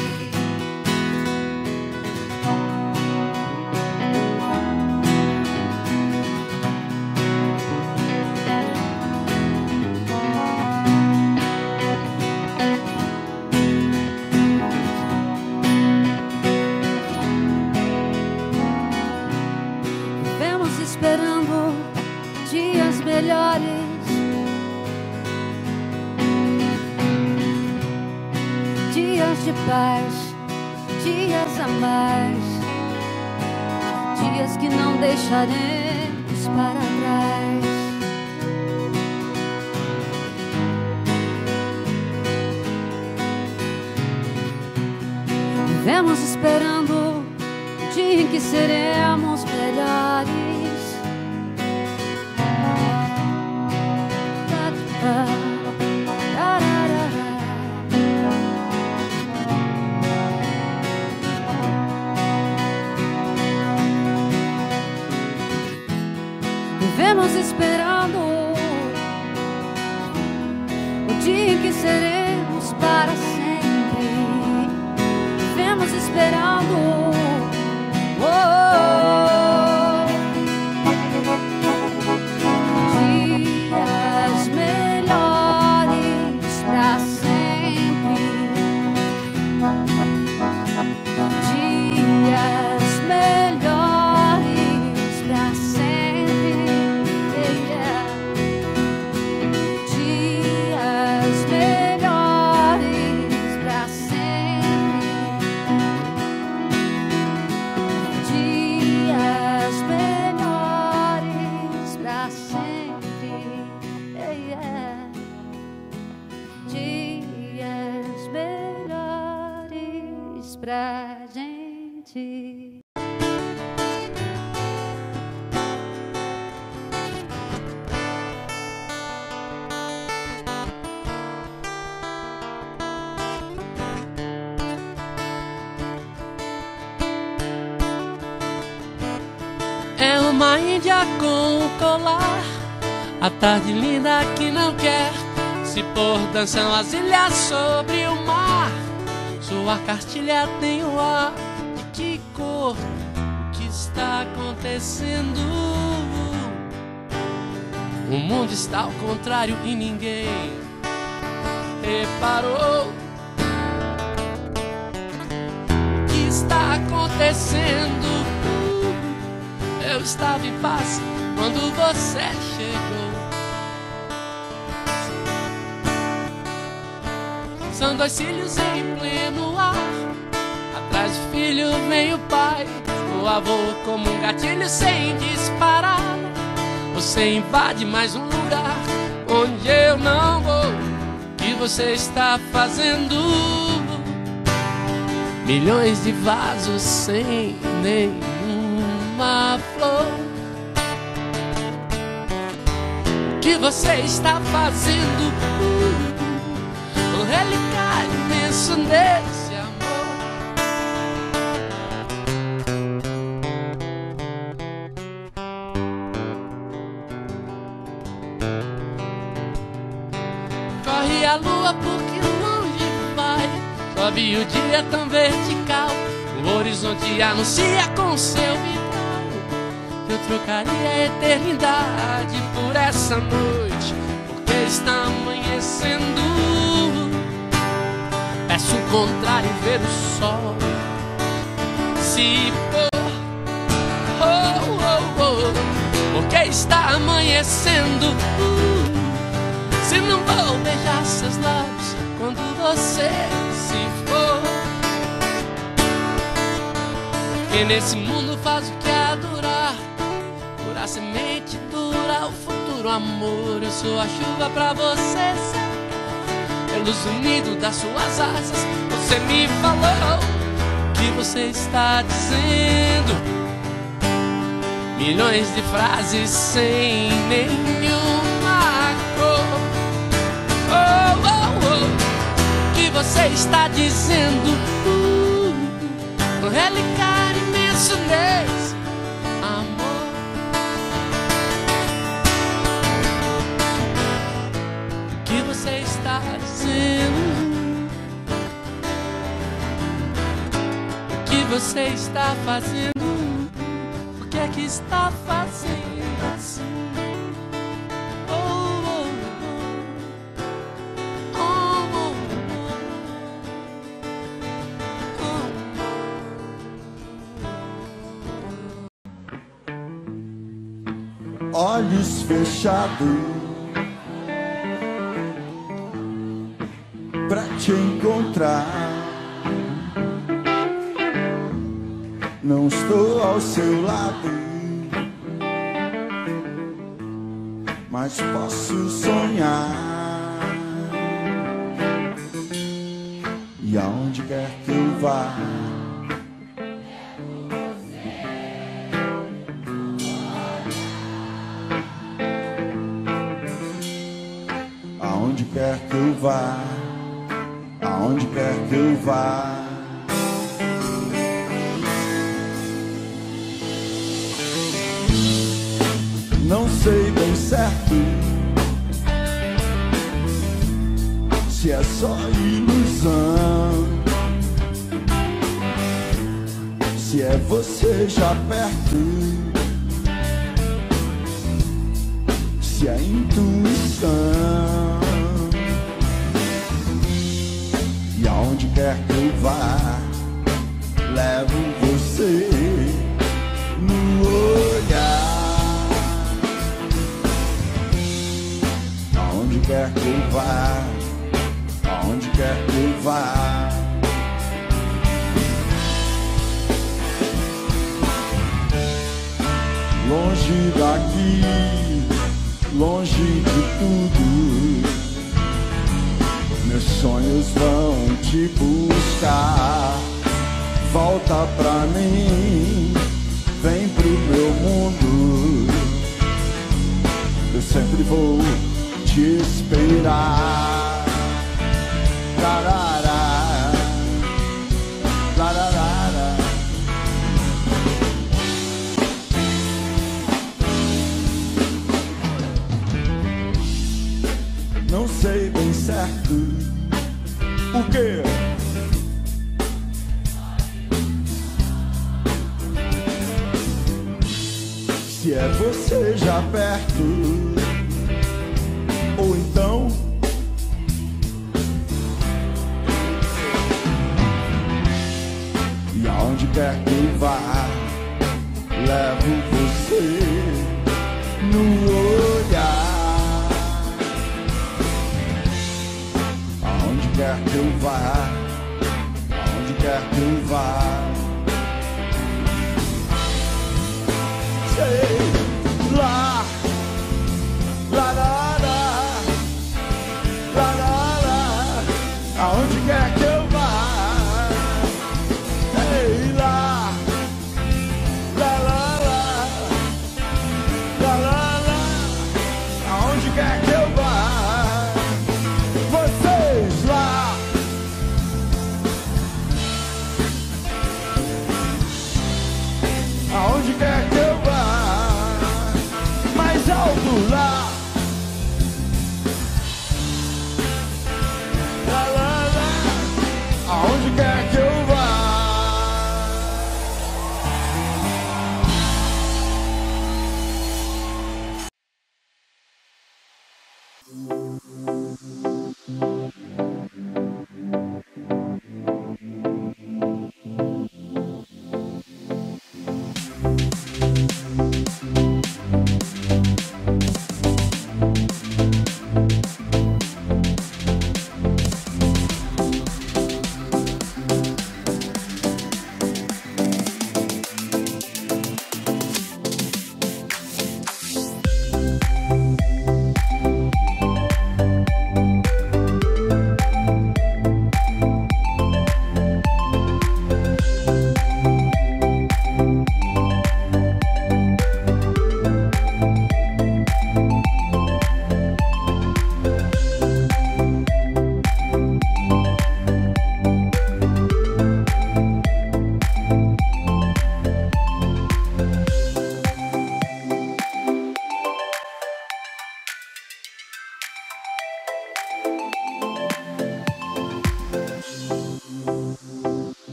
Esperando dias melhores, dias de paz, dias a mais, dias que não deixaremos para trás. Vivemos esperando o dia em que seremos melhores. Vivemos esperando o dia em que seremos para sempre. Vivemos esperando oh. Dias melhores pra sempre, dias melhores pra sempre, yeah. Dias melhores pra sempre, dias melhores pra sempre, yeah. Dias melhores pra gente. É uma índia com um colar, a tarde linda que não quer se pôr, dançam as ilhas sobre o mar. Sua cartilha tem o ar de que cor? O que está acontecendo? O mundo está ao contrário e ninguém reparou. O que está acontecendo? Eu estava em paz quando você chegou. São dois filhos em pleno ar, atrás do filho vem o pai. O avô como um gatilho sem disparar. Você invade mais um lugar onde eu não vou. O que você está fazendo? Milhões de vasos sem nenhuma flor. O que você está fazendo? O relicário imenso desse amor. lua porque longe vai. Sobe o dia tão vertical, o horizonte anuncia com seu vitral. Eu trocaria a eternidade por essa noite, porque está amanhecendo. Peço o contrário, ver o sol se pôr, oh, oh, oh, porque está amanhecendo. uh, Se não vou beijar seus lábios quando você se for, que nesse mundo faz o que há durar, dura a semente, dura o futuro amor. Eu sou a chuva pra você secar, pelos unidos das suas asas. Você me falou que você está dizendo milhões de frases sem nenhuma cor. Oh, oh, oh, que você está dizendo uh, um relicar imenso desse amor. Que você está dizendo, o que você está fazendo, o que é que está fazendo assim? Oh, oh, oh, oh, oh, oh. Olhos fechados pra te encontrar. Não estou ao seu lado, mas posso sonhar. E aonde quer que eu vá, aonde quer que eu vá, aonde quer que eu vá, não sei bem certo se é só ilusão, se é você já perto, se é intuição. E aonde quer que eu vá, levo você no olhar. Aonde quer que eu vá, aonde quer que eu vá, longe daqui, longe de tudo, meus sonhos vão te buscar. Volta pra mim, vem pro meu mundo, eu sempre vou te esperar. Larará, larará. Não sei bem certo o que se é você já perto, ou então e aonde quer que eu vá, levo você no olhar. Aonde quer que eu vá, aonde quer que eu vá, sei lá, lá, lá, lá, lá, lá, lá, aonde quer que eu vá, sei lá, lá, lá, lá, lá, lá, lá, aonde quer que eu vá, vocês lá.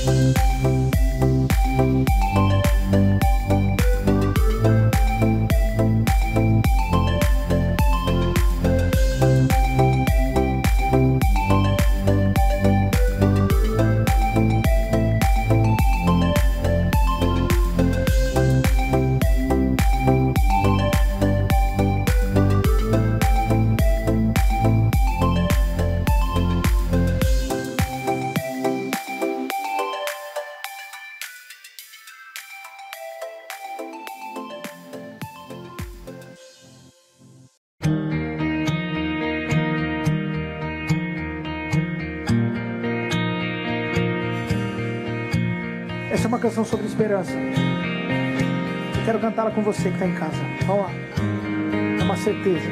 Essa é uma canção sobre esperança. Eu quero cantá-la com você que está em casa. Vamos lá. É uma certeza.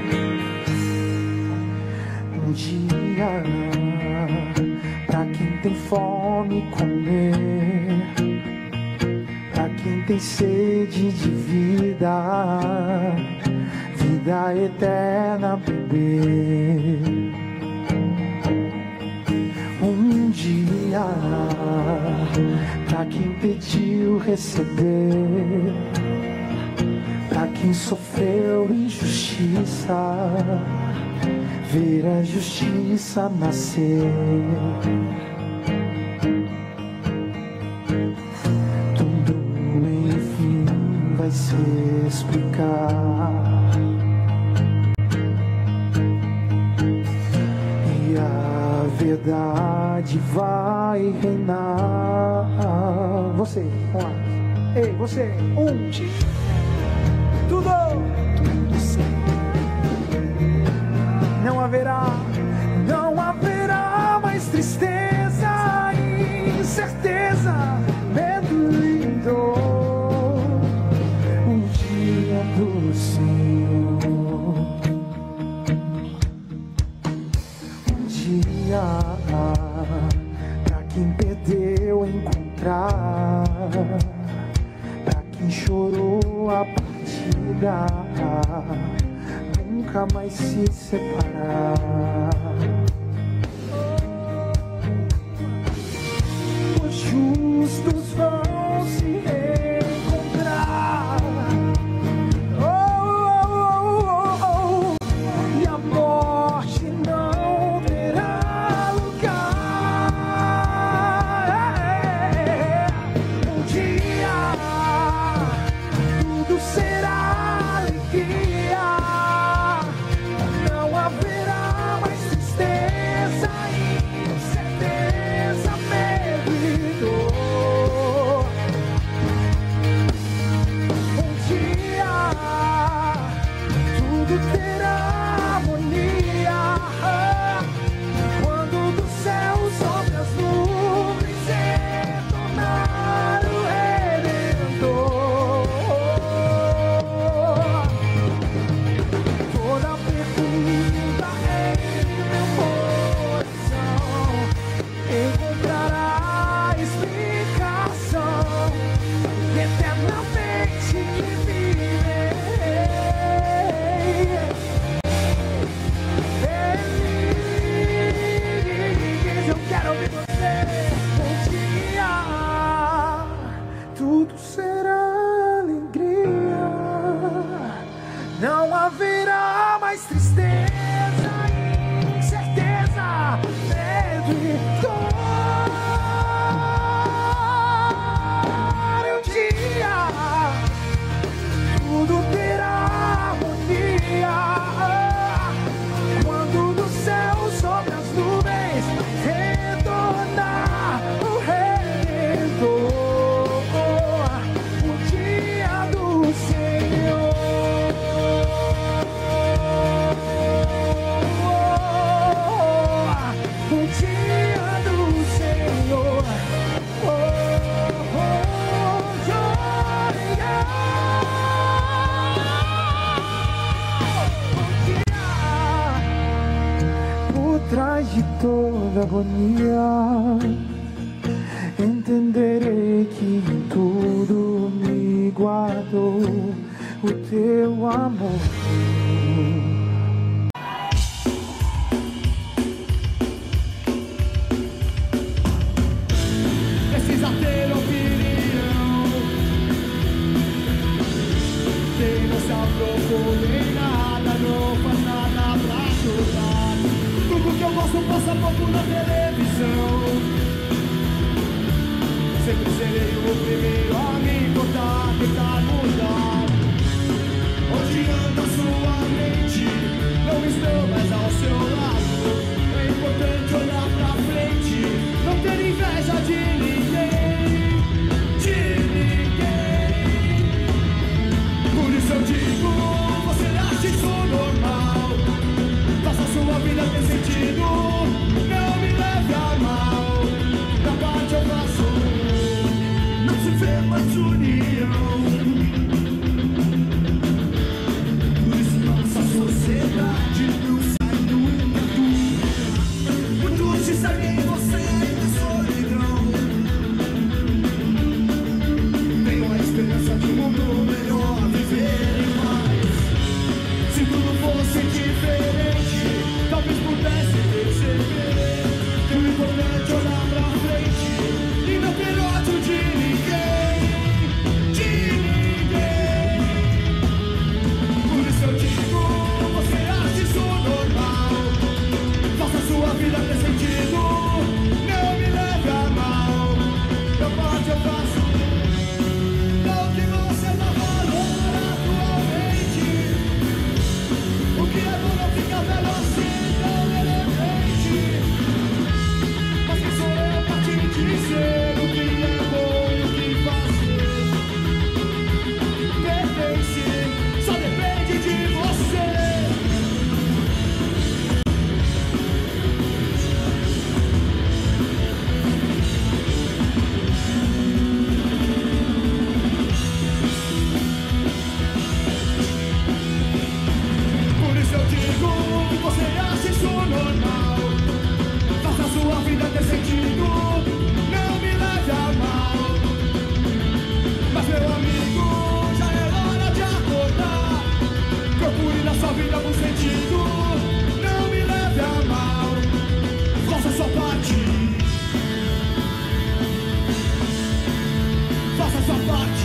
Um dia, pra quem tem fome comer, pra quem tem sede de vida, vida eterna beber. Um dia, pra quem pediu receber, pra quem sofreu injustiça, ver a justiça nascer. Tudo enfim vai se explicar, e a verdade vai reinar. Você, vamos lá. Ei, você, um, tudo, tudo certo. Não haverá, não haverá mais tristeza, incerteza, medo e dor. Um dia do Senhor, um dia pra quem perdeu encontrar, pra quem chorou a partida, nunca mais se separar. Os justos vão se encontrar, oh, oh, oh, oh, e a morte não terá lugar. Um dia tudo será alegria. Não haverá mais tristeza, incerteza, medo e dor. Um dia tudo terá harmonia, quando do céu sobre as nuvens retornar o Redentor. Toda pergunta em meu coração encontrará explicação, eternamente que viverei. Feliz, eu quero ouvir você. Um dia tudo será alegria. Não haverá mais tristeza, incerteza, medo e dor. Um dia tudo terá harmonia, quando do céu sobre as nuvens retornar o Redentor. O dia do Senhor. O dia do Senhor. Oh, oh, glória. Por trás de toda agonia, entenderei que em tudo me guardou o teu amor. Precisa procurei nada, não faz nada pra ajudar. Tudo que eu gosto passa pouco na televisão. Sempre serei o primeiro a me importar, tentar mudar. Onde anda sua mente? Não estou mais ao seu lado. É importante olhar pra frente, não ter inveja de ninguém, de ninguém. Por isso eu digo, você acha isso normal? Faça sua vida ter sentido, não me leve a mal. Da parte eu faço, não se vê mais união. Por isso nossa sociedade não sai nunca do. Muitos se sabem em você ainda solidão. Tenho a esperança de um mundo melhor, viver em paz. Se tudo fosse diferente, talvez pudesse perceber que o importante é olhar pra frente e não ter ódio de ninguém, de ninguém. Por isso eu digo, você acha isso normal? Faça sua vida ter sentido, não me leve a mal. Da parte eu faço, não que você dá valor atualmente. O que é bom não fica velho assim tão de repente. Mas quem sou eu pra te dizer o que é bom e o que fazer? Pertence, só depende de você. Por isso eu digo, você acha isso normal? Faça sua vida ter sentido, não me leve a mal. Mas meu amigo, já é hora de acordar. Procure na sua vida um sentido, não me leve a mal. Faça a sua parte, faça a sua parte,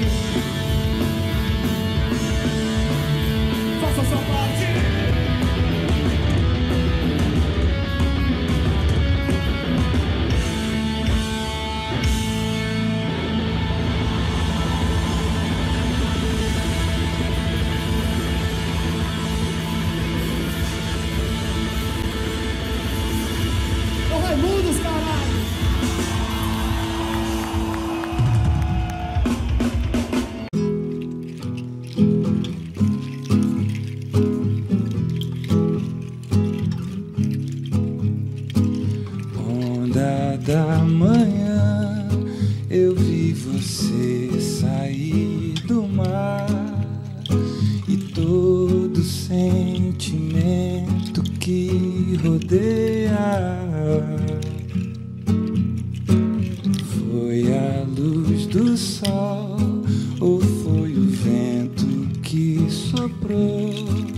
faça a sua parte. Ô Raimundos, caralho! Onda da manhã, eu vi você sair do mar e todo sentimento que rodeia foi a luz do sol ou foi o vento que soprou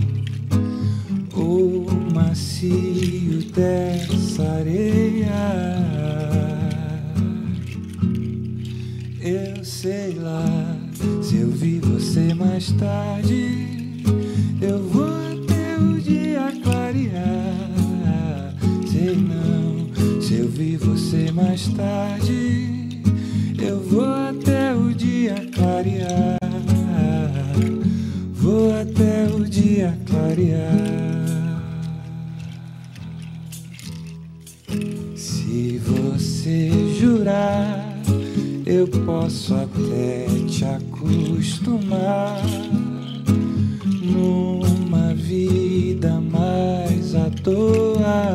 ou o macio dessa areia. Eu sei lá, se eu vi você mais tarde, eu vou até o dia clarear. Sei não, se eu vi você mais tarde, eu vou até o dia clarear. Vou até o dia clarear. Se você jurar, eu posso até te acostumar numa vida mais à toa.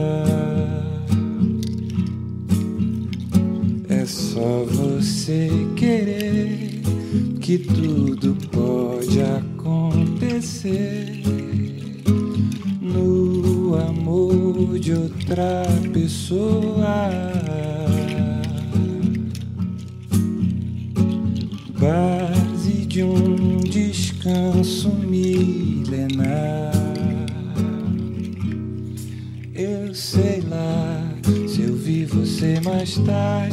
É só você querer que tudo pode acontecer no amor de outra pessoa. Base de um descanso milenar. Eu sei lá, se eu vi você mais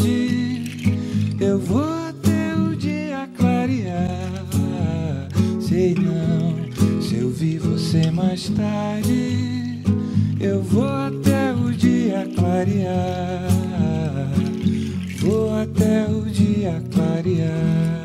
tarde, eu vou até o dia clarear. Se sei não. Se eu vi você mais tarde, eu vou até o dia clarear. Vou até o dia clarear.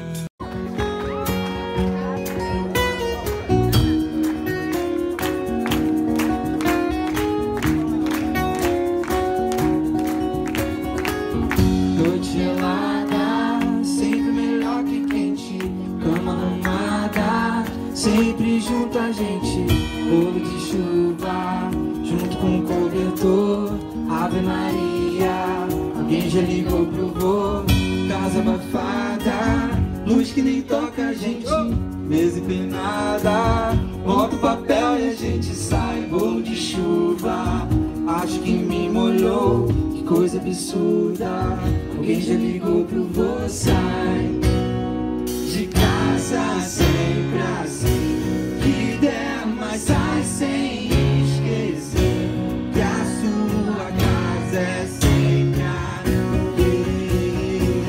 Noite gelada, sempre melhor que quente. Cama arrumada, sempre junto a gente. Bolo de chuva, junto com o cobertor. Ave Maria, alguém já ligou pro vô. Casa abafada, luz que nem toca a gente. Mesa empinada, bota o papel e a gente sai. Bolo de chuva, acho que me molhou. Que coisa absurda, alguém já ligou pro vô. Sai de casa sempre assim. Que der, mas sai sem esquecer que a sua casa é sempre aqui.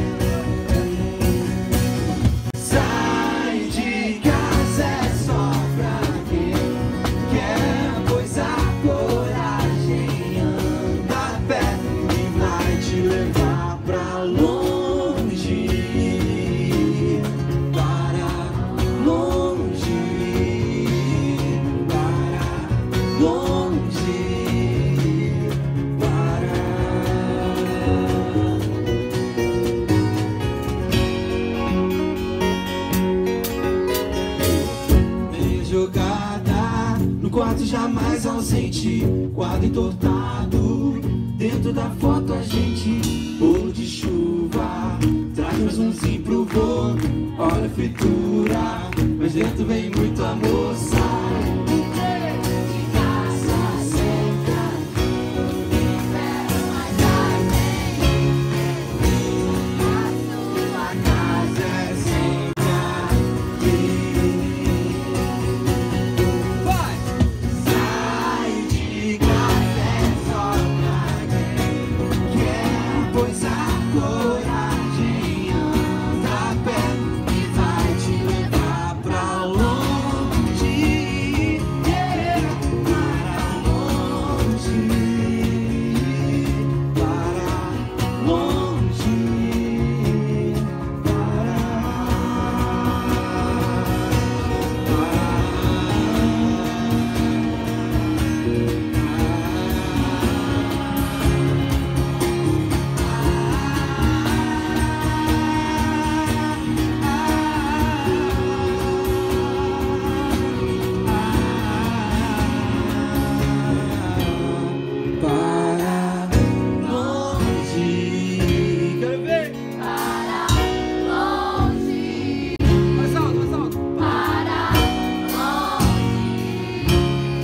Sai de casa é só pra quem quer, pois a coragem anda perto e vai te levar pra longe, para longe, para longe, para meia jogada no quarto jamais ausente, quadro entortado, dentro da foto a gente. Bolo de chuva, traz mais umzinho pro vô. Olha a fritura, mas dentro vem muito amor. Sai de casa sempre aqui, mas vai bem. A sua casa é sempre aqui. Vai! Sai de casa é só pra quem quer, pois a coragem anda perto e vai te levar pra longe, yeah. Para longe, para longe, para longe. Quero ver. Para longe. Mais alto, mais alto. Para longe.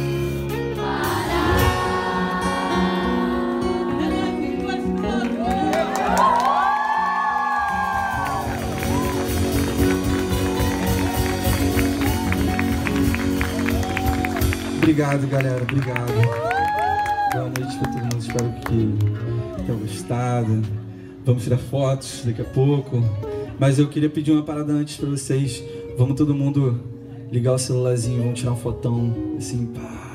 Obrigado, galera. Obrigado. Boa noite pra todo mundo. Espero que tenham gostado. Vamos tirar fotos daqui a pouco. Mas eu queria pedir uma parada antes pra vocês. Vamos todo mundo ligar o celularzinho. Vamos tirar um fotão assim, pá.